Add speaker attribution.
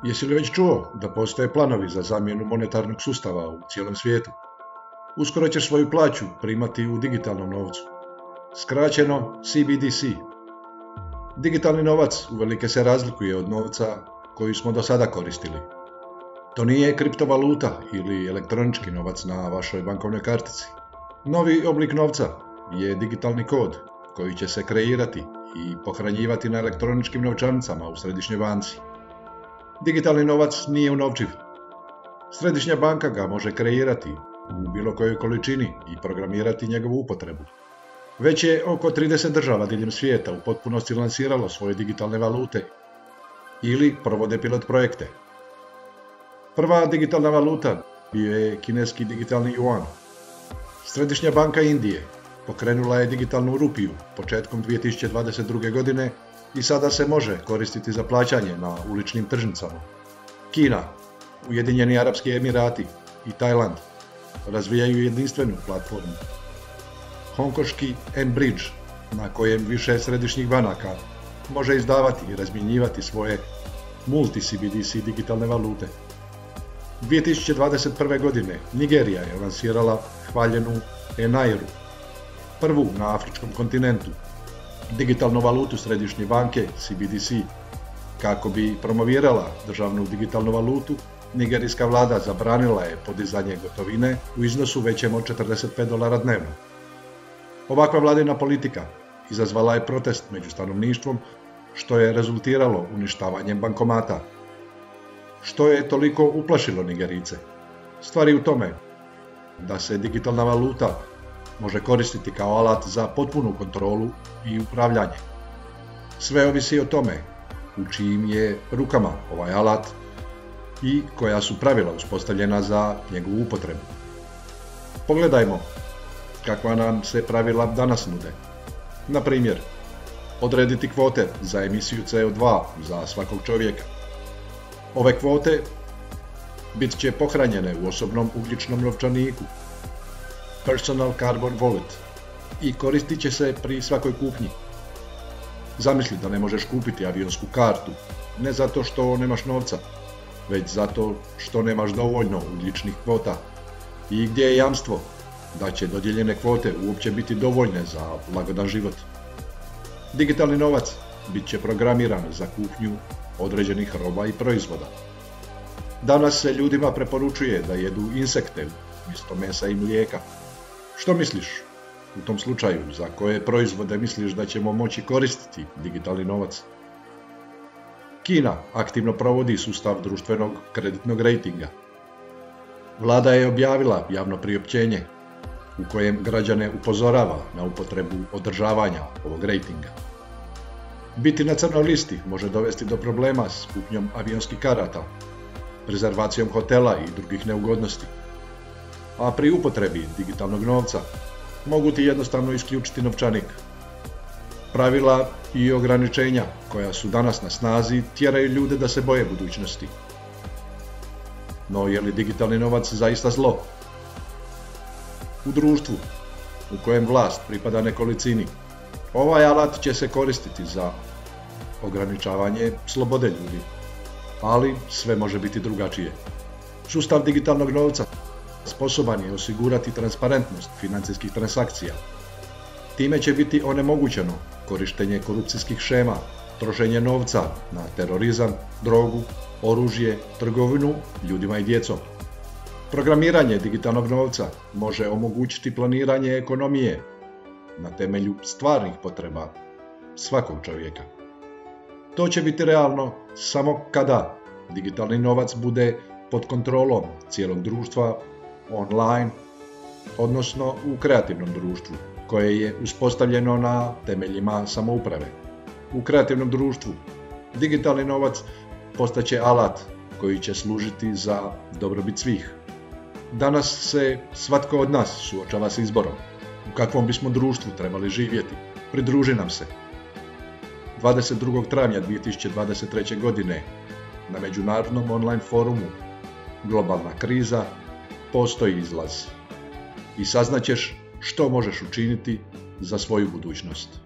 Speaker 1: Jesi li već čuo da postoje planovi za zamjenu monetarnog sustava u cijelom svijetu? Uskoro ćeš svoju plaću primati u digitalnom novcu. Skraćeno CBDC. Digitalni novac uvelike se razlikuje od novca koji smo do sada koristili. To nije kriptovaluta ili elektronički novac na vašoj bankovnoj kartici. Novi oblik novca je digitalni kod koji će se kreirati i pohranjivati na elektroničkim novčanicama u središnjoj banci. Digitalni novac nije unovčiv. Središnja banka ga može kreirati u bilo kojoj količini i programirati njegovu upotrebu. Već je oko 30 država diljem svijeta u potpunosti lansiralo svoje digitalne valute ili provode pilot projekte. Prva digitalna valuta bio je kineski digitalni yuan. Središnja banka Indije pokrenula je digitalnu rupiju početkom 2022. godine i sada se može koristiti za plaćanje na uličnim tržnicama. Kina, Ujedinjeni Arapski Emirati i Tajland razvijaju jedinstvenu platformu. Hongkonški mBridge, na kojem više središnjih banaka može izdavati i razmjenjivati svoje multi-CBDC digitalne valute. 2021. godine Nigerija je lansirala hvaljenu Enairu, prvu na afričkom kontinentu, digitalnu valutu središnje banke CBDC. Kako bi promovirala državnu digitalnu valutu, nigerijska vlada zabranila je podizanje gotovine u iznosu većem od $45 dnevno. Ovakva vladina politika izazvala je protest među stanovništvom, što je rezultiralo uništavanjem bankomata. Što je toliko uplašilo Nigerijce? Stvar je u tome da se digitalna valuta može koristiti kao alat za potpunu kontrolu i upravljanje. Sve ovisi o tome u čijim je rukama ovaj alat i koja su pravila uspostavljena za njegovu upotrebu. Pogledajmo kakva nam se pravila danas nude. Na primjer, odrediti kvote za emisiju CO2 za svakog čovjeka. Ove kvote bit će pohranjene u osobnom ugljičnom novčaniku, Personal Carbon Wallet, i koristit će se pri svakoj kupnji. Zamisli da ne možeš kupiti avionsku kartu, ne zato što nemaš novca, već zato što nemaš dovoljno ugljičnih kvota. I gdje je jamstvo da će dodijeljene kvote uopće biti dovoljne za lagodan život? Digitalni novac bit će programiran za kupnju određenih roba i proizvoda. Danas se ljudima preporučuje da jedu insekte umjesto mesa i mlijeka. Što misliš u tom slučaju? Za koje proizvode misliš da ćemo moći koristiti digitalni novac? Kina aktivno provodi sustav društvenog kreditnog rejtinga. Vlada je objavila javno priopćenje u kojem građane upozorava na upotrebu održavanja ovog rejtinga. Biti na crnoj listi može dovesti do problema s kupnjom avionskih karata, rezervacijom hotela i drugih neugodnosti. A pri upotrebi digitalnog novca mogu ti jednostavno isključiti novčanik. Pravila i ograničenja koja su danas na snazi tjeraju ljude da se boje budućnosti. No je li digitalni novac zaista zlo? U društvu u kojem vlast pripada nekolicini, ovaj alat će se koristiti za ograničavanje slobode ljudi, ali sve može biti drugačije. Sustav digitalnog novca sposoban je osigurati transparentnost financijskih transakcija. Time će biti onemogućeno korištenje korupcijskih šema, trošenje novca na terorizam, drogu, oružje, trgovinu ljudima i djecom. Programiranje digitalnog novca može omogućiti planiranje ekonomije na temelju stvarnih potreba svakog čovjeka. To će biti realno samo kada digitalni novac bude pod kontrolom cijelog društva online, odnosno u kreativnom društvu, koje je uspostavljeno na temeljima samouprave. U kreativnom društvu digitalni novac postaće alat koji će služiti za dobrobit svih. Danas se svatko od nas suočava s izborom u kakvom bismo društvu trebali živjeti. Pridruži nam se. 22. travnja 2023. godine na međunarodnom online forumu Globalna kriza postoji izlaz i saznaćeš što možeš učiniti za svoju budućnost.